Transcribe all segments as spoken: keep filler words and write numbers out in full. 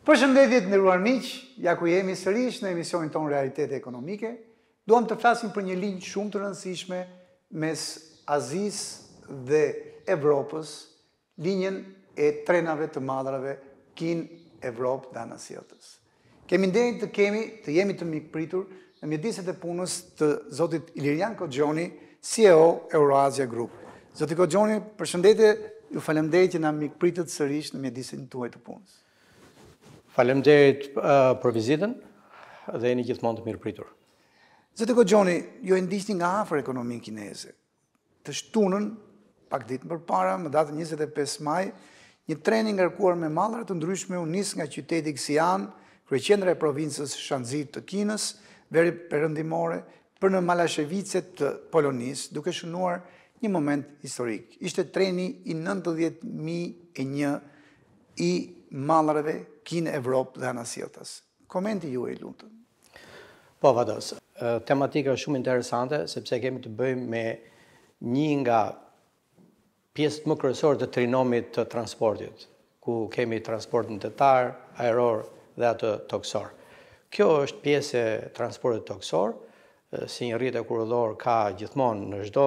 Përshëndetje të nderuar miq, ja ku jemi sërish në emisionin tonë Realitete Ekonomike. Duam të flasim për një linjë shumë të rëndësishme mes Azisë dhe Evropës, linjën e trenave të madrave Kin Evropë dhe Anasjellës. Kemi nderin të kemi, të jemi të mikpritur në mjediset e punës të zotit Ilirian Koxhoni, C E O Euroasia Group. Zoti Koxhoni, përshëndetje, ju faleminderit që na mikpritët sërish në mjedisin tuaj të punës. Faleminderit uh, për vizitën dhe jeni gjithmonë të mirëpritur. Zoti Koxhoni, ju e ndiqni nga afër ekonominë kineze. Të shtunën, pak ditë përpara, më datën njëzet e pesë maj, një tren i ngarkuar me mallra të ndryshme u nis nga qyteti Xi'an, kryeqendra e provincës Shanxi të Kinës, veri perëndimore, për në Malashevice të Polonisë, duke shënuar një moment historik. Ishte treni i nëntëdhjetë mijë e një i mallrave Kin Evropë dhe Anasjellës. Komenti ju e lutem. Po, Vados, tematika është shumë interesante, sepse kemi të bëjmë me një nga pjesët më kryesore të trinomit të transportit, ku kemi transportin tetar, ajror dhe atë toksor. Kjo është pjesë e transportit toksor, si një rrjet kurrëdor ka gjithmonë në çdo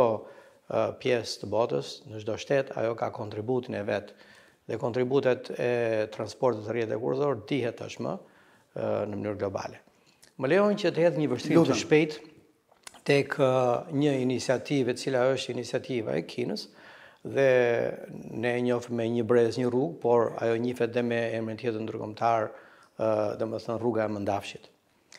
pjesë të botës, në çdo shtet, ajo ka kontributin e vet. Dhe kontributet e transportit të rrjetit kurrëdor dihet tashmë në mënyrë globale. Më lejoni që të hedh një vështrim të shpejt tek një iniciativë e cila është iniciativa e Kinës dhe ne e njohim me një brez, një rrugë, por ajo njihet edhe me emrin tjetër ndërkombëtar, domethënë rruga e Mëndafshit.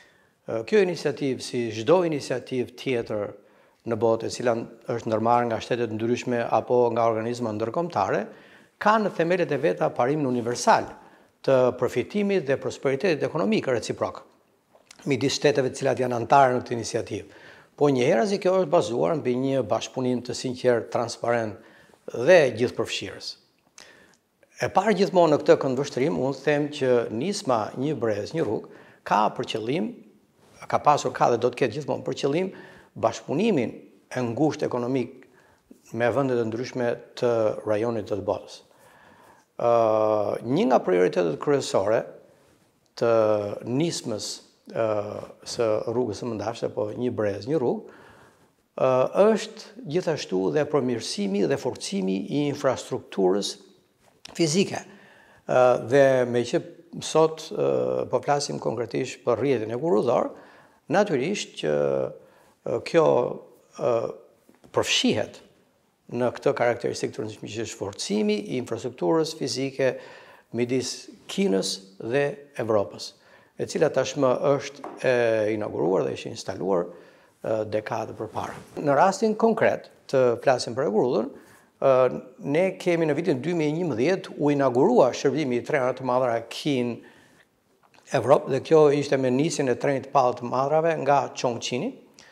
Kjo iniciativë, si çdo iniciativë tjetër në botë, e cila është ndërmarrë nga shtete të ndryshme apo nga organizma ndërkombëtare, ka në themelet e veta parimin universal të përfitimit dhe prosperitetit ekonomik reciprok midis shteteve të cilat janë anëtarë në këtë iniciativë. Po njëherë kjo është bazuar mbi një bashkëpunim të sinqert, transparent dhe gjithëpërfshirës. E parë gjithmonë në këtë këndvështrim, unë them që nisma një brez, një rrugë, ka për qëllim, ka pasur ka dhe do të ketë gjithmonë për qëllim bashkëpunimin e ngushtë ekonomik me vendet e ndryshme të rajonit të botës. Uh, një nga prioritetet kryesore të nismës uh, së rrugës së Mëndafshit, apo një brez, një rrugë, uh, është gjithashtu dhe përmirësimi dhe forcimi i infrastrukturës fizike. Uh, dhe me që sot uh, po flasim konkretisht për rrjetin e kurrëdor, natyrisht që uh, kjo uh, përfshihet në këtë karakteristikë të rëndësishme që është forcimi i infrastrukturës fizike midis Kinës dhe Evropës, e cila tashmë është e inauguruar dhe është instaluar dekadë përpara. Në rastin konkret të flasim për e kurrëdhën, ne kemi në vitin dy mijë e njëmbëdhjetë u inaugurua shërbimi i trenave të madrave Kin Evropë, dhe kjo ishte me nisjen e trenit të pallë të madrave nga Chongqini,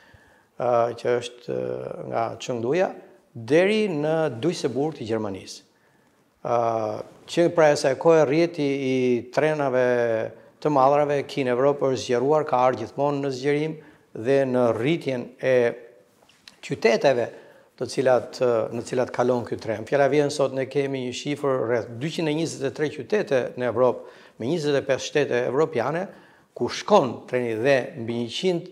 që është nga Chengduja, deri në Duisburg të Gjermanisë. Uh, që pra e saj kohë rrjeti i trenave të madrave Kin Evropë është zgjeruar, ka ardhur gjithmonë në zgjerim dhe në rritjen e qyteteve të cilat, në cilat kalon ky tren. Fjala vjen sot ne kemi një shifër rreth dyqind e njëzet e tre qytete në Evropë, me njëzet e pesë shtete evropiane, ku shkon treni dhe mbi njëqind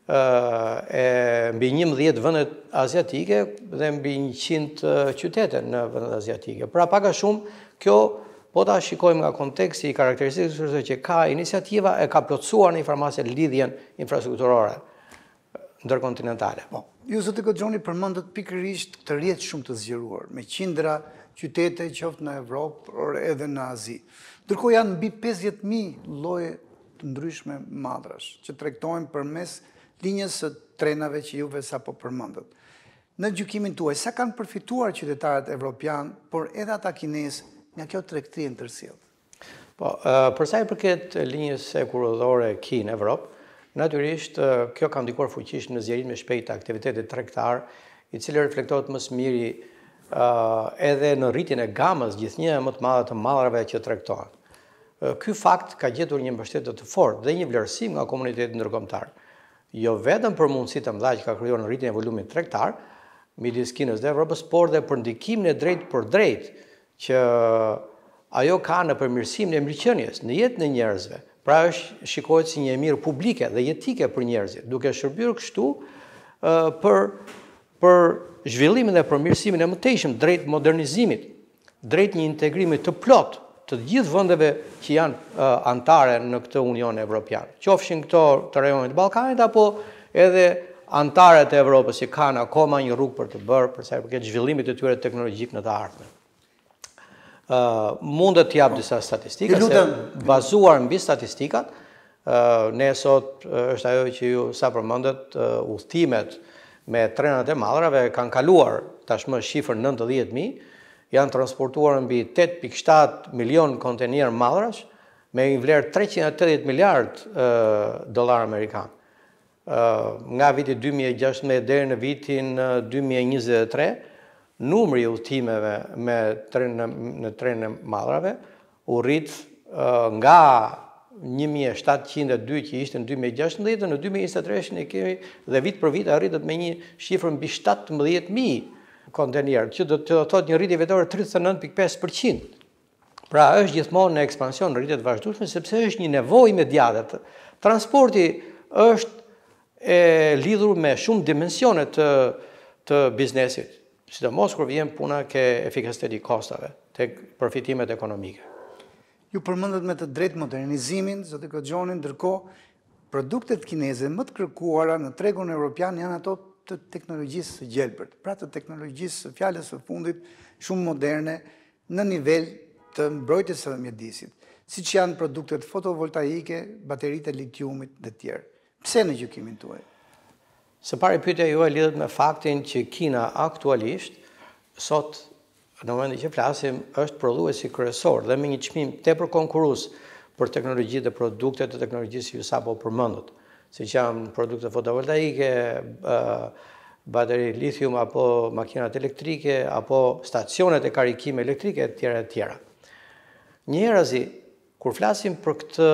e mbi njëmbëdhjetë vendet aziatike dhe mbi njëqind qytete në vendet aziatike. Pra pak a shumë, kjo po ta shikojmë nga konteksti i karakteristikës që ka iniciativa e ka plotësuar në informacion lidhjen infrastrukturore ndërkontinentale. Po, ju zoti Koxhoni përmendët pikërisht të rrjet shumë të zgjeruar, me qindra qytete qoftë në Evropë, por edhe në Azi. Ndërkohë janë mbi pesëdhjetë mijë lloje të ndryshme madrash që tregtojnë përmes linjës së trenave që juve sa po përmendët. Në gjykimin tuaj, sa kanë përfituar qytetarët evropian, por edhe ata kinesë nga kjo tregti e ndërsjellë? Po, për sa i përket linjës së kurrëdore Kin Evropë, natyrisht kjo ka ndikuar fuqisht në zgjerimin e shpejtë të aktivitetit tregtar, i cili reflektohet më së miri edhe në rritjen e gamës gjithnjë më të madhe të mallrave që tregtohen. Ky fakt ka gjetur një mbështetje të fortë dhe një vlerësim nga komuniteti ndërkombëtar. Jo vetëm për mundësitë të mëdha që ka krijuar në rritjen e volumit tregtar midis Kinës dhe Evropës, por dhe për ndikimin e drejtë për drejtë që ajo ka në përmirësimin e mirëqenies, në jetën e njerëzve. Pra është shikohet si një e mirë publike dhe jetike për njerëzit, duke shërbyer kështu uh, për, për zhvillimin dhe përmirësimin e mëtejshëm drejt modernizimit, drejt një integrimit të plot të gjithë vendeve që janë uh, antare në këtë Union Evropian. Qofshin këto të rajonit Ballkanit apo edhe antarët e Evropës që kanë akoma një rrugë për të bërë për sa i përket zhvillimit të tyre teknologjik në të ardhmen. Uh, mundet t'jap disa statistika, se bazuar mbi statistikat, uh, ne sot uh, është ajo që ju sa përmendet, uh, udhëtimet me trenat e madhrave kanë kaluar tashmë shifrën nëntëdhjetë mijë, janë transportuar mbi tetë pikë shtatë milion kontenier madrash me një vlerë treqind e tetëdhjetë miliard uh, dollar amerikan. Uh, nga viti dy mijë e gjashtëdhjetë deri në vitin uh, dy mijë e njëzet e tre, numri i udhëtimeve me tren në trenën e madrave u rrit uh, nga një mijë e shtatëqind e dy që ishte në dy mijë e gjashtëdhjetë në dy mijë e njëzet e tre ne kemi dhe vit për vit arritet me një shifër mbi shtatëmbëdhjetë mijë kontenier, që do të thotë një rritje vetore tridhjetë e nëntë pikë pesë përqind. Pra është gjithmonë në ekspansion, në rritje të vazhdueshme, sepse është një nevojë imediate. Transporti është e lidhur me shumë dimensione të, të biznesit, sidomos kur vjen puna ke efikasiteti i kostave, tek përfitimet ekonomike. Ju përmendet me të drejtë modernizimin, zotë Kogxhoni, ndërkohë produktet kineze më të kërkuara në tregun evropian janë ato të teknologjisë së gjelbërt, pra të teknologjisë së fjalës së fundit, shumë moderne, në nivel të mbrojtjes së mjedisit, siç janë produktet fotovoltaike, bateritë e litiumit dhe të tjerë. Pse në gjykimin tuaj? Së pari pyetja juaj lidhet me faktin që Kina aktualisht, sot, në momentin që flasim, është prodhuesi kryesor dhe me një çmim tepër konkurrues për teknologji dhe produkte të teknologjisë që ju sapo përmendët, siç janë produkte fotovoltaike, bateri lithium apo makinat elektrike apo stacionet e karikime elektrike e tjera e tjera. Njëherëzi, kur flasim për këtë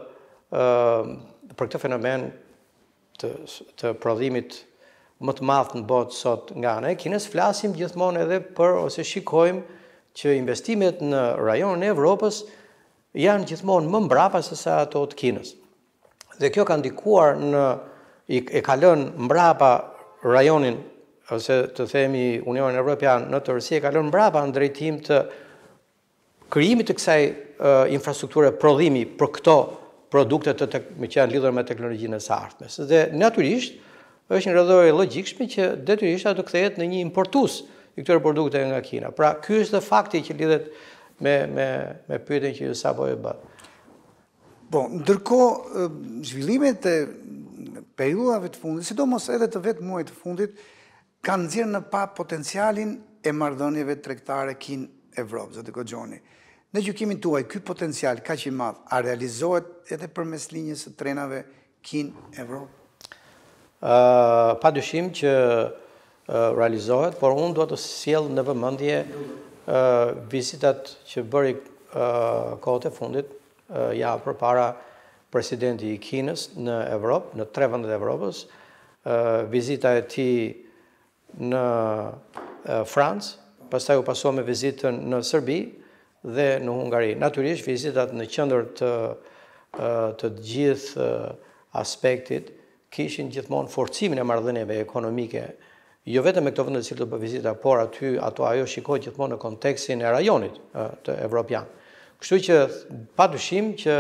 për këtë fenomen Të, të prodhimit më të madh në botë sot nga ana e Kinës, flasim gjithmonë edhe për ose shikojmë që investimet në rajonin e Evropës janë gjithmonë më mbrapa se sa ato të Kinës. Dhe kjo ka ndikuar në i, e ka lënë mbrapa rajonin ose të themi Unionin Evropian në tërësi e ka lënë mbrapa në drejtim të krijimit të kësaj uh, infrastrukture prodhimi për këto produkte të me që janë lidhur me teknologjinë e së ardhmes. Dhe natyrisht është një rrëdhore logjikshme që detyrisht ato kthehet në një importues i këtyre produkte nga Kina. Pra ky është dhe fakti që lidhet me me me pyetjen që ju sapo e bë. Po, ndërkohë zhvillimet e periudhave të fundit, sidomos edhe të vetë muajit të fundit, kanë nxjerrë në pa potencialin e marrëdhënieve tregtare Kinë-Evropë, zotë Kogxhoni. Në gjykimin tuaj, ky potencial kaq i madh, a realizohet edhe përmes linjës së trenave Kinë-Evropë? Uh, pa dyshim që uh, realizohet, por unë do të sjell në vëmendje uh, vizitat që bëri uh, kohët e fundit, uh, ja përpara presidenti i Kinës në Evropë, në tre vendet e Evropës, uh, vizita e tij në uh, Francë, pastaj u pasua me vizitën në Serbi dhe në Hungari. Natyrisht vizitat në qendër të të gjithë aspektit kishin gjithmonë forcimin e marrëdhënieve ekonomike, jo vetëm me këto vende që do bëj vizita, por aty ato ajo shikohet gjithmonë në kontekstin e rajonit të evropian. Kështu që padyshim që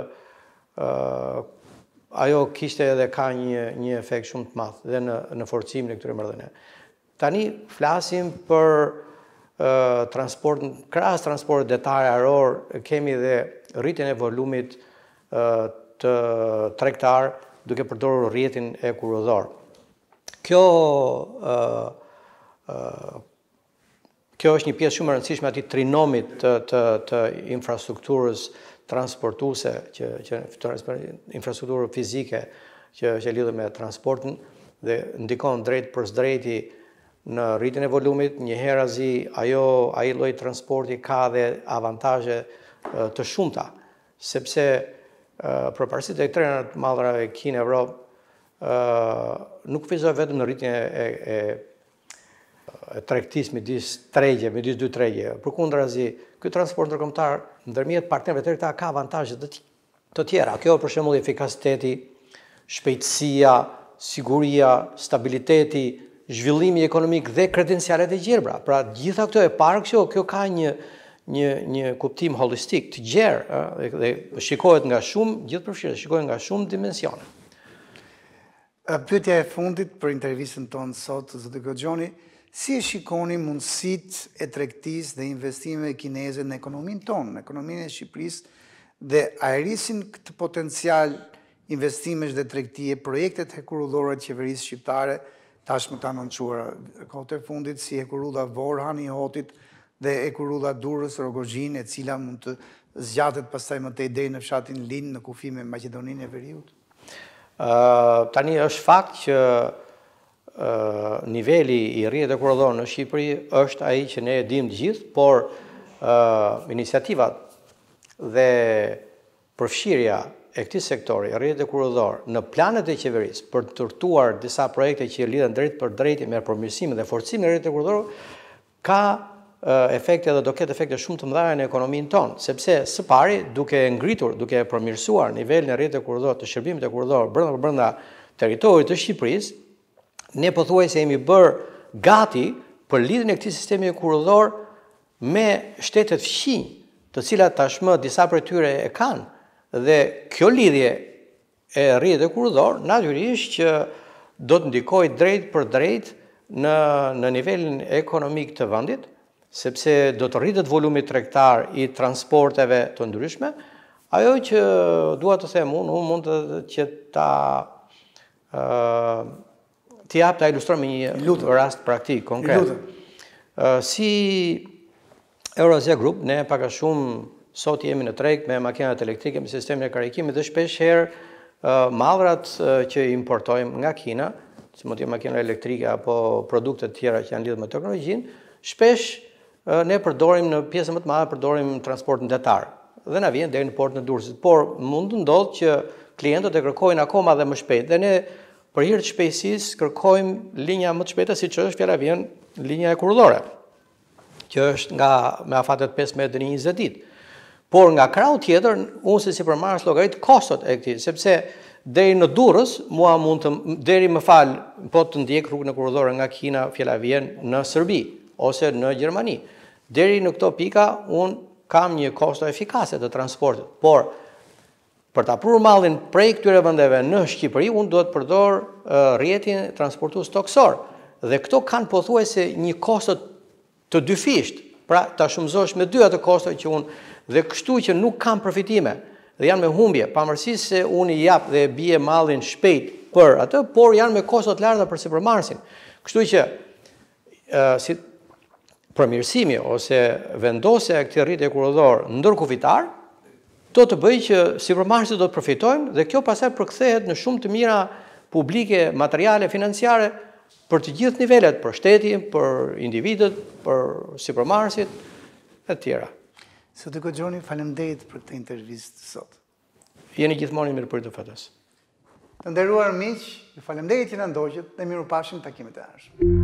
uh, ajo kishte edhe ka një një efekt shumë të madh dhe në në forcimin e këtyre marrëdhënieve. Tani flasim për Uh, transport, krahas transportit detajor, kemi dhe rritjen e volumit uh, të tregtar duke përdorur rrjetin e kurudhor. Kjo uh, uh, kjo është një pjesë shumë e rëndësishme e atij trinomit të, të, të infrastrukturës transportuese, që, që infrastrukturë fizike që, që lidhet me transportin dhe ndikon drejt për drejti në rritjen e volumit. Njëherëzi ajo ai lloj transporti ka dhe avantazhe të shumta, sepse përparësi të trenave të madhrave Kinë-Evropë nuk vizoj vetëm në rritjen e, e tregtisë midis tregje, midis dy tregje. Përkundrazi, ky transport ndërkombëtar ndërmjet partnerëve të tjerë ka avantazhe të tjera. Kjo për shembull efikasiteti, shpejtësia, siguria, stabiliteti, zhvillimi ekonomik dhe kredencialet e gjerbra. Pra gjitha këto e parë kjo, kjo ka një një një kuptim holistik të gjerë dhe, dhe shikohet nga shumë gjithëpërfshirë, shikohet nga shumë dimensione. Pyetja e fundit për intervistën tonë sot, zoti Goxhoni, si e shikoni mundësitë e tregtisë dhe investimeve kineze në ekonominë tonë, në ekonominë e Shqipërisë, dhe a e rrisin këtë potencial investimesh dhe tregtie, projektet hekurudhore të qeverisë shqiptare, tashmë të anoncuara kohët e fundit, si hekurudha Vorhan i Hotit dhe hekurudha Durrës Rogozhin, e cila mund të zgjatet pastaj më tej deri në fshatin Lin në kufi me Maqedoninë e Veriut? Uh, tani është fakt që uh, niveli i rrjetit hekurudhor në Shqipëri është ai që ne e dimë të gjithë, por uh, iniciativat dhe përfshirja e këtij sektori, rrjetit hekurudhor, në planet e qeverisë për të ndërtuar disa projekte që lidhen drejt për drejt me përmirësimin dhe forcimin e rrjetit hekurudhor, ka efekte dhe do ketë efekte shumë të mëdha në ekonominë tonë, sepse së pari duke ngritur, duke përmirësuar nivelin e rrjetit hekurudhor të shërbimit hekurudhor brenda brenda territorit të Shqipërisë, ne pothuajse jemi bërë gati për lidhjen e këtij sistemi hekurudhor me shtetet fqinj, të cilat tashmë disa prej tyre e kanë, dhe kjo lidhje e rrjetit hekurudhor natyrisht që do të ndikojë drejt për drejt në në nivelin ekonomik të vendit, sepse do të rritet volumi tregtar i transporteve të ndryshme. Ajo që dua të them unë, unë mund të që ta uh, t'i jap ta ilustroj me një Lutë. rast praktik konkret. Uh, si Eurasia Group, ne pak a shumë sot jemi në treg me makinat elektrike, me sistemin e karikimit dhe shpesh herë uh, mallrat uh, që importojmë nga Kina, si mund të jenë makina elektrike apo produkte të tjera që janë lidhur me teknologjinë, shpesh ne përdorim në pjesën më të madhe përdorim transportin detar dhe na vjen deri në portin e Durrësit, por mund të ndodhë që klientët e kërkojnë akoma dhe më shpejt dhe ne për hir të shpejtësisë kërkojmë linja më të shpejta, siç është fjala vjen linja hekurudhore, që është nga me afatet pesëmbëdhjetë deri në njëzet ditë. Por nga krau tjetër, unë si sipërmarrës llogarit kostot e këtij, sepse deri në Durrës mua mund të deri më fal, po të ndjek rrugën hekurudhore nga Kina, fjala vjen në Serbi ose në Gjermani. Deri në këto pika, unë kam një kosto efikase të transportit, por për ta prur mallin prej këtyre vendeve në Shqipëri, unë duhet përdor uh, rrjetin transportues toksor. Dhe këto kanë pothuajse një kosto të dyfisht, pra ta shumëzosh me dy ato kosto që unë, dhe kështu që nuk kam përfitime, dhe janë me humbje, pavarësisht se unë i jap dhe bie mallin shpejt për atë, por janë me kosto të larta për sipërmarrësin. Kështu që uh, si përmirësimi ose vendosja e këtij rrjeti hekurudhor ndërkufitar do të bëjë që sipërmarrësit do të përfitojnë dhe kjo pastaj përkthehet në shumë të mira publike, materiale financiare për të gjithë nivelet, për shtetin, për individët, për sipërmarrësit e të tjera. Zoti Goxhoni, faleminderit për këtë intervistë sot. Jeni gjithmonë i mirëpritur fatos. Të nderuar miq, ju faleminderit që na ndoqët dhe mirupafshim takimet e ardhshme.